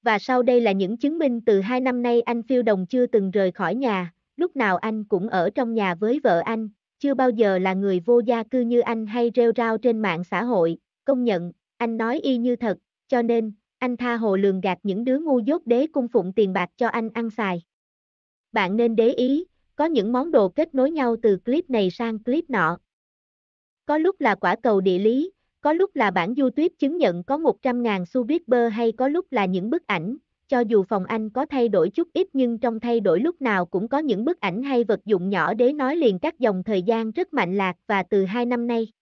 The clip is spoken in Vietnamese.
Và sau đây là những chứng minh từ 2 năm nay anh phiêu đồng chưa từng rời khỏi nhà, lúc nào anh cũng ở trong nhà với vợ anh, chưa bao giờ là người vô gia cư như anh hay rêu rao trên mạng xã hội, công nhận, anh nói y như thật, cho nên, anh tha hồ lường gạt những đứa ngu dốt đế cung phụng tiền bạc cho anh ăn xài. Bạn nên để ý, có những món đồ kết nối nhau từ clip này sang clip nọ. Có lúc là quả cầu địa lý, có lúc là bản YouTube chứng nhận có 100.000 subscriber hay có lúc là những bức ảnh, cho dù phòng anh có thay đổi chút ít nhưng trong thay đổi lúc nào cũng có những bức ảnh hay vật dụng nhỏ để nói liền các dòng thời gian rất mạnh lạc và từ 2 năm nay.